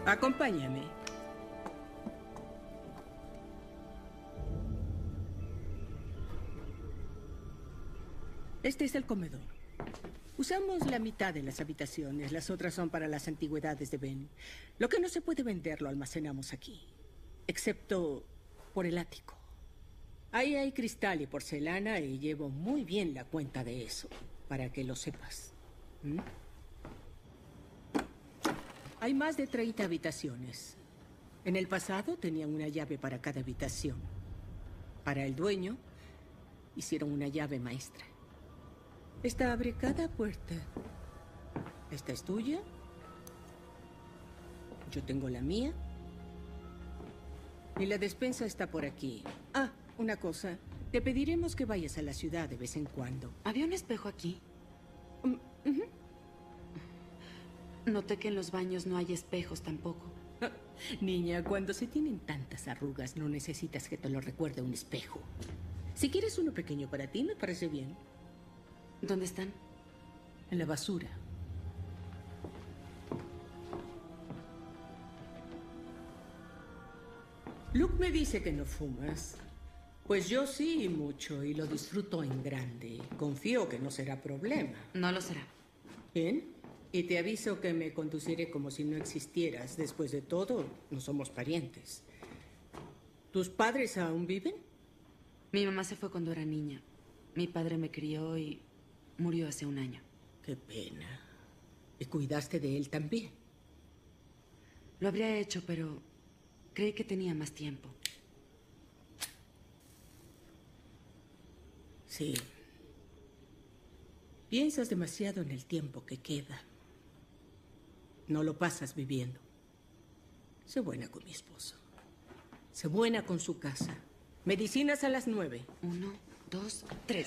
Acompáñame. Este es el comedor. Usamos la mitad de las habitaciones, las otras son para las antigüedades de Ben. Lo que no se puede vender lo almacenamos aquí, excepto por el ático. Ahí hay cristal y porcelana y llevo muy bien la cuenta de eso, para que lo sepas. ¿Mm? Hay más de 30 habitaciones. En el pasado tenían una llave para cada habitación. Para el dueño, hicieron una llave maestra. Esta abre cada puerta. Esta es tuya. Yo tengo la mía. Y la despensa está por aquí. Ah, una cosa. Te pediremos que vayas a la ciudad de vez en cuando. ¿Había un espejo aquí? Ujú. Noté que en los baños no hay espejos tampoco. Ah, niña, cuando se tienen tantas arrugas, no necesitas que te lo recuerde un espejo. Si quieres uno pequeño para ti, me parece bien. ¿Dónde están? En la basura. Luke me dice que no fumas. Pues yo sí, y mucho, y lo disfruto en grande. Confío que no será problema. No lo será. Bien. Y te aviso que me conduciré como si no existieras. Después de todo, no somos parientes. ¿Tus padres aún viven? Mi mamá se fue cuando era niña. Mi padre me crió y murió hace un año. Qué pena. ¿Y cuidaste de él también? Lo habría hecho, pero creí que tenía más tiempo. Sí. Piensas demasiado en el tiempo que queda. No lo pasas viviendo. Sé buena con mi esposo. Sé buena con su casa. Medicinas a las 9. 1, 2, 3.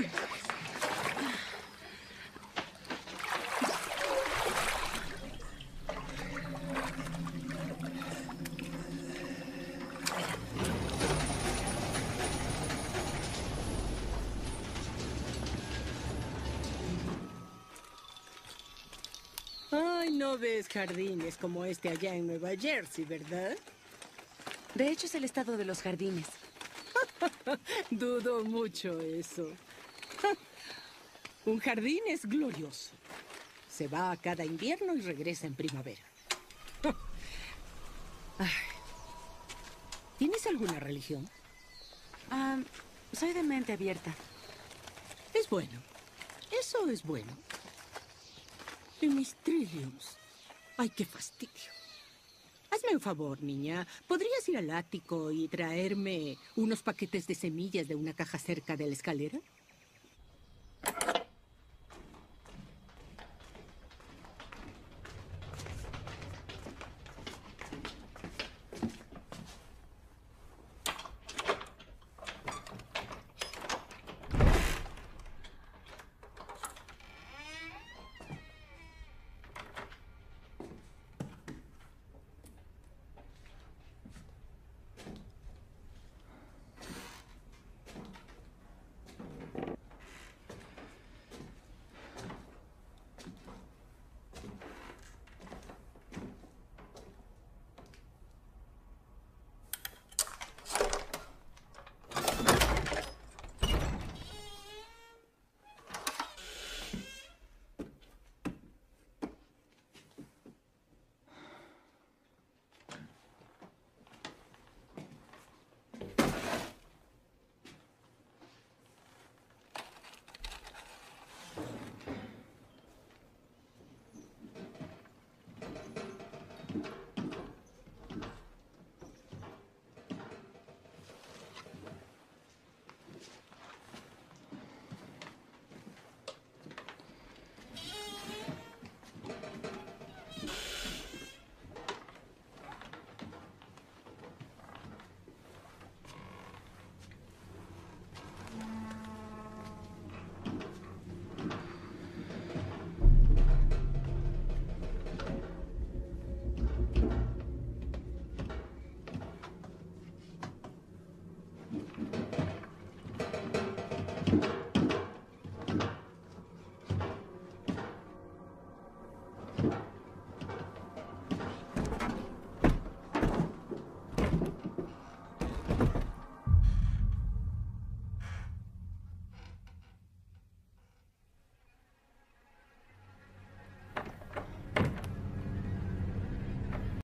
Ay, no ves jardines como este allá en Nueva Jersey, ¿verdad? De hecho, es el estado de los jardines. Dudo mucho eso. Un jardín es glorioso. Se va a cada invierno y regresa en primavera. Ay. ¿Tienes alguna religión? Soy de mente abierta. Es bueno. Eso es bueno. Y mis trilliums. Ay, qué fastidio. Hazme un favor, niña. ¿Podrías ir al ático y traerme unos paquetes de semillas de una caja cerca de la escalera?